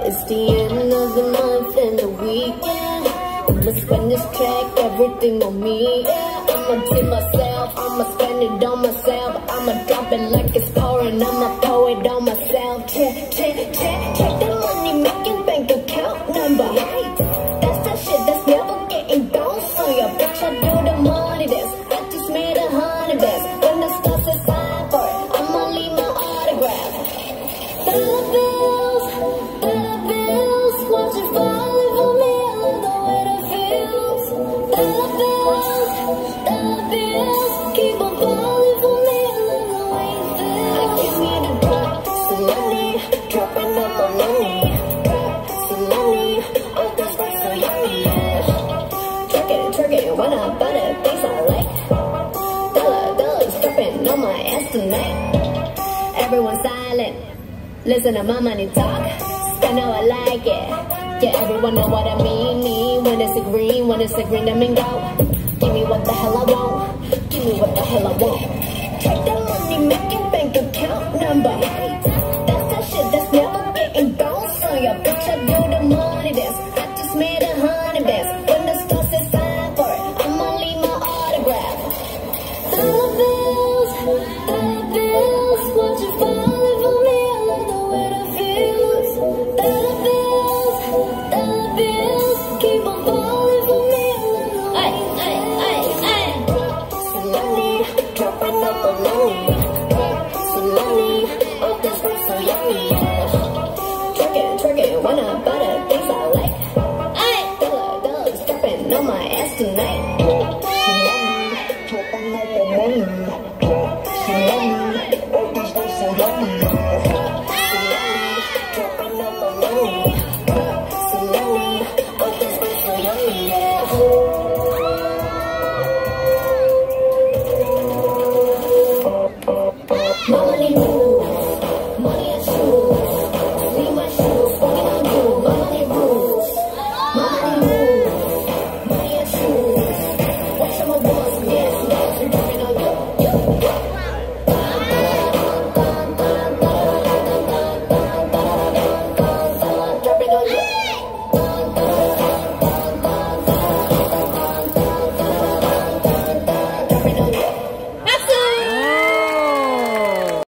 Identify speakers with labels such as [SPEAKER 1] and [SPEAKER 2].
[SPEAKER 1] It's the end of the month and the weekend. I'ma spend this check, everything on me, yeah. I'ma tip myself, I'ma spend it on myself. I'ma drop it like it's pouring, I'ma pour it on myself. Check the money making bank account number. That's that shit that's never getting bounced on your bitch. I do the money dance, I just made 100 bands. When the stars is sign for it, I'ma leave my autograph. Dollar bills, watch it falling for me. I love the way that feels. Dollar bills, keep on falling for me. I love the way it feels. I came here to drop some money, dropping up my money. Drop some money, oh that's right, so yummy, yeah. Truck it, when I buy the things I like. Dollars dropping on my ass tonight. Everyone silent, listen to my money talk. Spend how I like it. Yeah, everyone know what I mean. When it's a green, let me go. Give me what the hell I want. Give me what the hell I want. Check that money making bank account number. That's that shit that's never getting bounced on your bitch. I do the money dance, I just made 100 bands. When the stars is sign for it, I'ma leave my autograph. Dollar bills, watch it falling for me. I love the way that feels. Dollar bills, keep on falling for me. I love the way it feels. Some money, dropping up my money. Some money, oh that's right, so yummy, yeah. Truck it, when I buy the things I like. Dollars dropping on my ass tonight. Dropping up my money.